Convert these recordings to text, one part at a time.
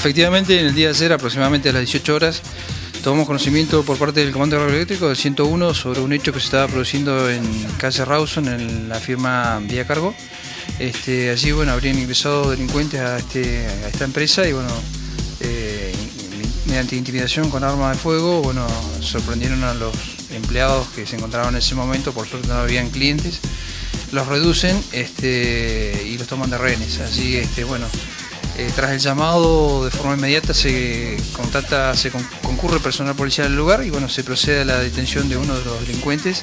efectivamente, en el día de ayer, aproximadamente a las 18 horas, tomamos conocimiento por parte del Comando Radioeléctrico del 101 sobre un hecho que se estaba produciendo en calle Rawson, en la firma Vía Cargo. Allí, bueno, habrían ingresado delincuentes a esta empresa y, bueno, mediante intimidación con armas de fuego, bueno, sorprendieron a los empleados que se encontraban en ese momento. Por suerte no habían clientes, los reducen y los toman de rehenes. Así, bueno, tras el llamado, de forma inmediata se concurre personal policial al lugar y, bueno, se procede a la detención de uno de los delincuentes,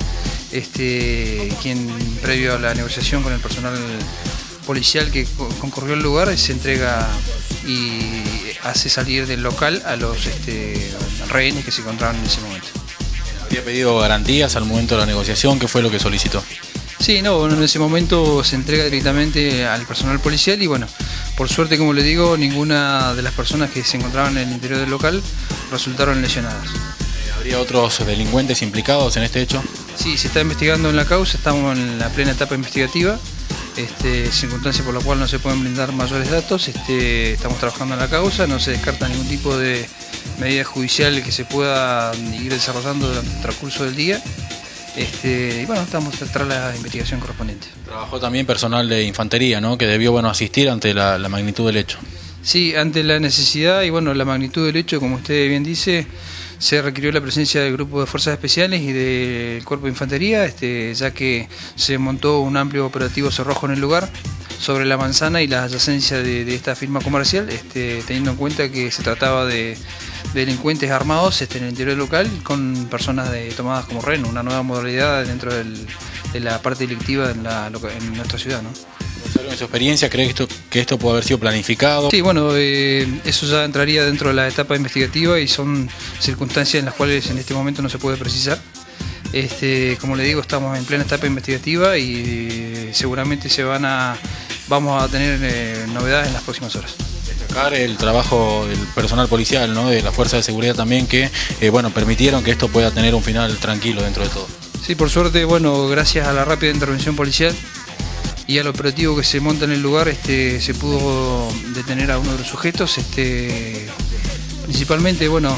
quien, previo a la negociación con el personal policial que concurrió al lugar, se entrega y hace salir del local a los rehenes que se encontraban en ese momento. ¿Habría pedido garantías al momento de la negociación? ¿Qué fue lo que solicitó? Sí, no, bueno, en ese momento se entrega directamente al personal policial y, bueno, por suerte, como le digo, ninguna de las personas que se encontraban en el interior del local resultaron lesionadas. ¿Habría otros delincuentes implicados en este hecho? Sí, se está investigando en la causa, estamos en la plena etapa investigativa, circunstancia por la cual no se pueden brindar mayores datos. Estamos trabajando en la causa, no se descarta ningún tipo de medida judicial que se pueda ir desarrollando durante el transcurso del día. Y, bueno, estamos tras la investigación correspondiente. Trabajó también personal de infantería, ¿no?, que debió, bueno, asistir ante la magnitud del hecho. Sí, ante la necesidad y, bueno, la magnitud del hecho, como usted bien dice, se requirió la presencia del grupo de fuerzas especiales y del cuerpo de infantería, ya que se montó un amplio operativo cerrojo en el lugar sobre la manzana y la adyacencia de esta firma comercial, teniendo en cuenta que se trataba de delincuentes armados en el interior local con personas tomadas como rehén, una nueva modalidad dentro de la parte delictiva en nuestra ciudad, ¿no? ¿En su experiencia cree que esto puede haber sido planificado? Sí, bueno, eso ya entraría dentro de la etapa investigativa y son circunstancias en las cuales en este momento no se puede precisar. Como le digo, estamos en plena etapa investigativa y seguramente vamos a tener novedades en las próximas horas. Destacar el trabajo del personal policial, ¿no?, de la fuerza de seguridad también, que bueno, permitieron que esto pueda tener un final tranquilo dentro de todo. Sí, por suerte, bueno, gracias a la rápida intervención policial y al operativo que se monta en el lugar, se pudo detener a uno de los sujetos, principalmente, bueno,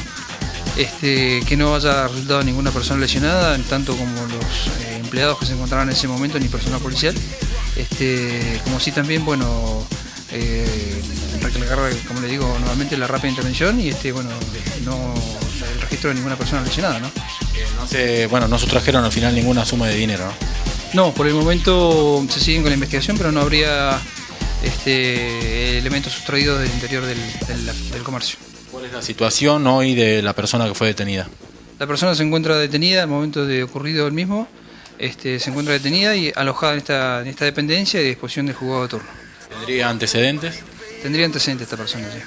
que no haya resultado ninguna persona lesionada, tanto como los empleados que se encontraban en ese momento, ni personal policial, como sí también, bueno, recalcar, como le digo, nuevamente la rápida intervención y, bueno, no el registro de ninguna persona lesionada, ¿no? No sustrajeron al final ninguna suma de dinero, ¿no? No, por el momento se siguen con la investigación, pero no habría elementos sustraídos del interior del comercio. ¿Cuál es la situación hoy de la persona que fue detenida? La persona se encuentra detenida al momento de ocurrido el mismo, se encuentra detenida y alojada en esta dependencia y a disposición del juzgado de turno. ¿Tendría antecedentes? Tendría antecedentes esta persona, sí.